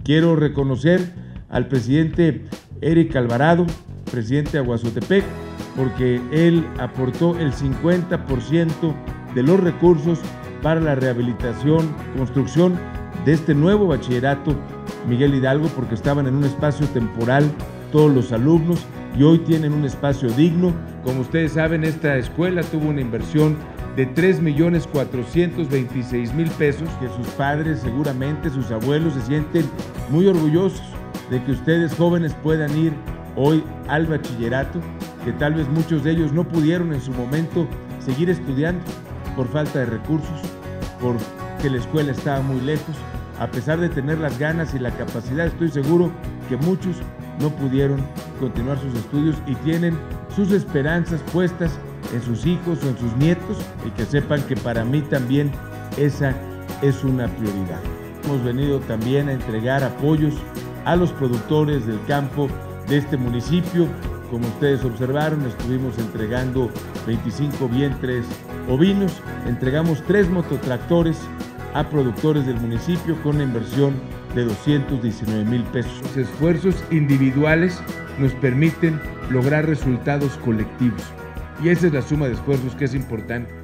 Quiero reconocer al presidente Eric Alvarado, presidente de Aguazotepec, porque él aportó el 50% de los recursos para la rehabilitación, construcción de este nuevo bachillerato Miguel Hidalgo, porque estaban en un espacio temporal todos los alumnos y hoy tienen un espacio digno. Como ustedes saben, esta escuela tuvo una inversión de 3.426.000 pesos, que sus padres, seguramente sus abuelos, se sienten muy orgullosos de que ustedes jóvenes puedan ir hoy al bachillerato, que tal vez muchos de ellos no pudieron en su momento seguir estudiando por falta de recursos, porque la escuela estaba muy lejos. A pesar de tener las ganas y la capacidad, estoy seguro que muchos no pudieron continuar sus estudios y tienen sus esperanzas puestas en sus hijos o en sus nietos, y que sepan que para mí también esa es una prioridad. Hemos venido también a entregar apoyos a los productores del campo de este municipio. Como ustedes observaron, estuvimos entregando 25 vientres ovinos, entregamos 3 mototractores a productores del municipio con una inversión de 219,000 pesos. Los esfuerzos individuales nos permiten lograr resultados colectivos y esa es la suma de esfuerzos que es importante.